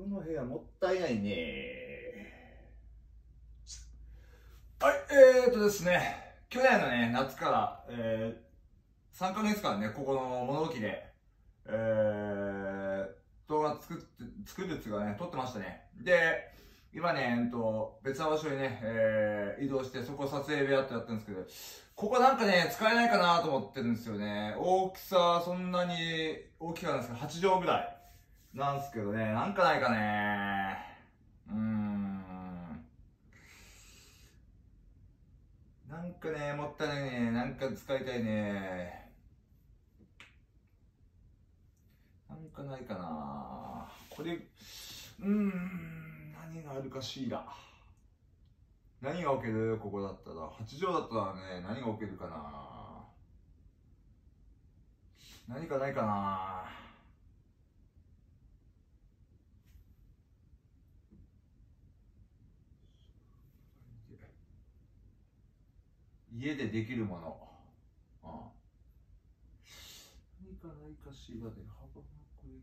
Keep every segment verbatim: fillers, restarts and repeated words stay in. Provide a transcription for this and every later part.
の部屋もったいないね。はい、えーとですね、去年のね、夏から、えー、さんかげつかんね、ここの物置で、えー、動画作って、作るやつがね、撮ってましたね。で、今ね、えっと、別な場所にね、えー、移動して、そこ撮影部屋ってやってるんですけど、ここなんかね、使えないかなと思ってるんですよね。大きさ、そんなに大きくないんですけど、はちじょうぐらいなんですけどね、なんかないかね。うーん。なんかね、もったいないね。なんか使いたいね。なんかないかな。これ、うーん、何があるかしら。何が置ける？ここだったら。はちじょうだったらね、何が置けるかな。何かないかな。家でできるもの。ああ、何かないかしらで、幅がこれで、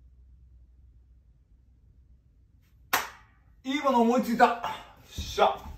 いいもの思いついた。よっしゃ。